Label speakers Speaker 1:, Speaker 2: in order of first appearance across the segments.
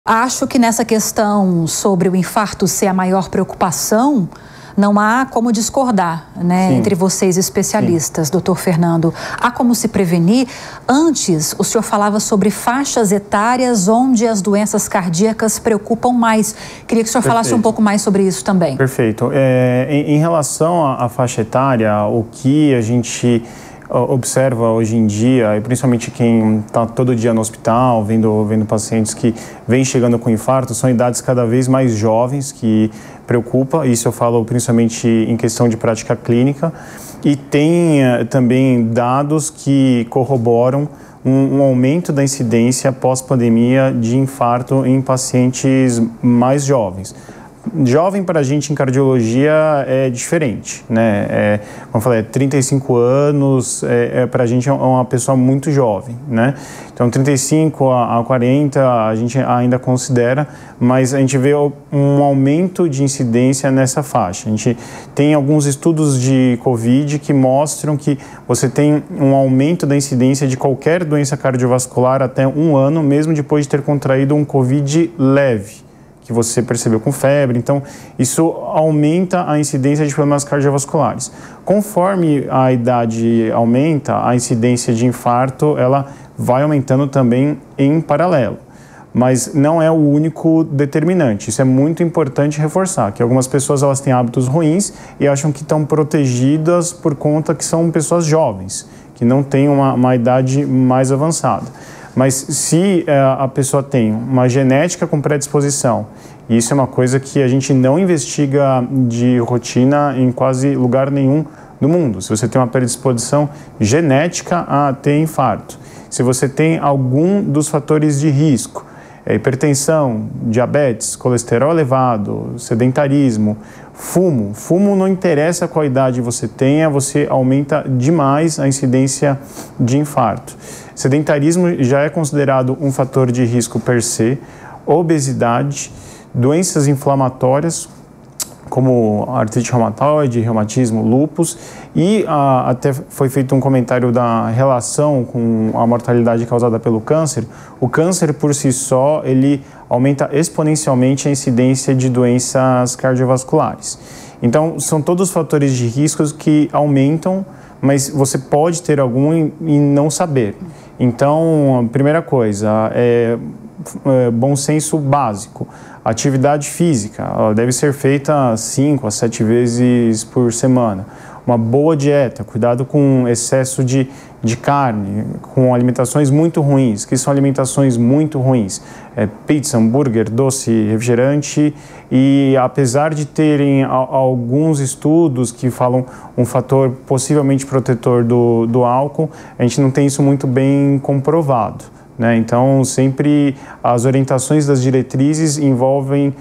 Speaker 1: Acho que nessa questão sobre o infarto ser a maior preocupação, não há como discordar, né, entre vocês especialistas, doutor Fernando. Há como se prevenir? Antes, o senhor falava sobre faixas etárias onde as doenças cardíacas preocupam mais. Queria que o senhor falasse um pouco mais sobre isso também.
Speaker 2: Perfeito. Em relação à faixa etária, o que a gente observa hoje em dia, e principalmente quem está todo dia no hospital, vendo pacientes que vêm chegando com infarto, são idades cada vez mais jovens, que preocupa. Isso eu falo principalmente em questão de prática clínica. E tem também dados que corroboram um aumento da incidência pós-pandemia de infarto em pacientes mais jovens. Jovem para a gente em cardiologia é diferente, né? Como eu falei, 35 anos, para a gente é uma pessoa muito jovem, né? Então, 35 a 40 a gente ainda considera, mas a gente vê um aumento de incidência nessa faixa. A gente tem alguns estudos de Covid que mostram que você tem um aumento da incidência de qualquer doença cardiovascular até 1 ano, mesmo depois de ter contraído um Covid leve, que você percebeu com febre. Então, isso aumenta a incidência de problemas cardiovasculares. Conforme a idade aumenta, a incidência de infarto, ela vai aumentando também em paralelo. Mas não é o único determinante. Isso é muito importante reforçar, que algumas pessoas elas têm hábitos ruins e acham que estão protegidas por conta que são pessoas jovens, que não têm uma idade mais avançada. Mas se a pessoa tem uma genética com predisposição, e isso é uma coisa que a gente não investiga de rotina em quase lugar nenhum do mundo. Se você tem uma predisposição genética a ter infarto, se você tem algum dos fatores de risco, hipertensão, diabetes, colesterol elevado, sedentarismo, fumo não interessa qual idade você tenha, você aumenta demais a incidência de infarto. Sedentarismo já é considerado um fator de risco per se, obesidade, doenças inflamatórias, como artrite reumatoide, reumatismo, lúpus, e até foi feito um comentário da relação com a mortalidade causada pelo câncer. O câncer, por si só, ele aumenta exponencialmente a incidência de doenças cardiovasculares. Então, são todos fatores de riscos que aumentam, mas você pode ter algum e não saber. Então, a primeira coisa é bom senso básico. Atividade física, ela deve ser feita 5 a 7 vezes por semana. Uma boa dieta, cuidado com excesso de carne, com alimentações muito ruins. Que são alimentações muito ruins? Pizza, hambúrguer, doce, refrigerante. E apesar de terem alguns estudos que falam um fator possivelmente protetor do álcool, a gente não tem isso muito bem comprovado, né? Então, sempre as orientações das diretrizes envolvem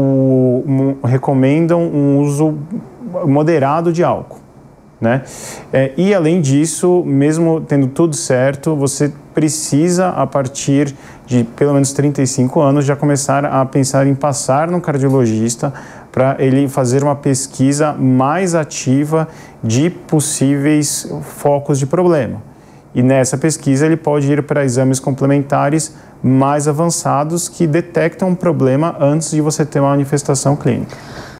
Speaker 2: recomendam um uso moderado de álcool, né? E além disso, mesmo tendo tudo certo, você precisa, a partir de pelo menos 35 anos, já começar a pensar em passar no cardiologista para ele fazer uma pesquisa mais ativa de possíveis focos de problema. E nessa pesquisa ele pode ir para exames complementares mais avançados que detectam um problema antes de você ter uma manifestação clínica.